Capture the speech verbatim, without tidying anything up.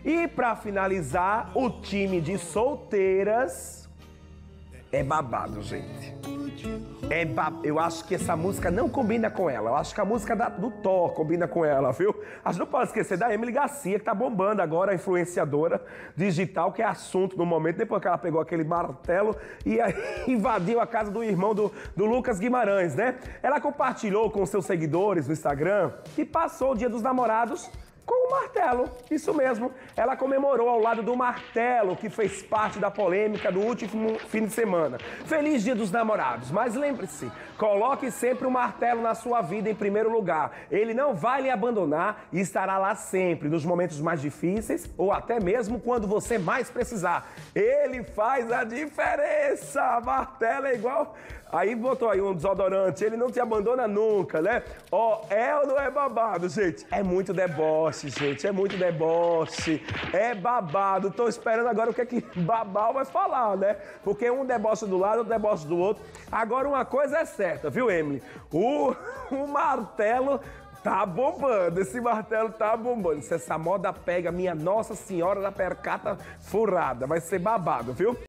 E pra finalizar, o time de solteiras é babado, gente. É bab... Eu acho que essa música não combina com ela. Eu acho que a música da... do Thor combina com ela, viu? A gente não pode esquecer da Emily Garcia, que tá bombando agora, a influenciadora digital, que é assunto no momento, depois que ela pegou aquele martelo e aí invadiu a casa do irmão do, do Lucas Guimarães, né? Ela compartilhou com seus seguidores no Instagram que passou o Dia dos Namorados com o martelo, isso mesmo. Ela comemorou ao lado do martelo, que fez parte da polêmica do último fim de semana. Feliz Dia dos Namorados, mas lembre-se, coloque sempre o martelo na sua vida em primeiro lugar. Ele não vai lhe abandonar e estará lá sempre, nos momentos mais difíceis ou até mesmo quando você mais precisar. Ele faz a diferença, martelo é igual... Aí botou aí um desodorante, ele não te abandona nunca, né? Ó, oh, é ou não é babado, gente? É muito deboche, gente, é muito deboche, é babado. Tô esperando agora o que é que Babal vai falar, né? Porque um deboche do lado, outro deboche do outro. Agora uma coisa é certa, viu, Emily? O, o martelo... Tá bombando, esse martelo tá bombando. Se essa moda pega, minha Nossa Senhora da Percata furada, vai ser babado, viu?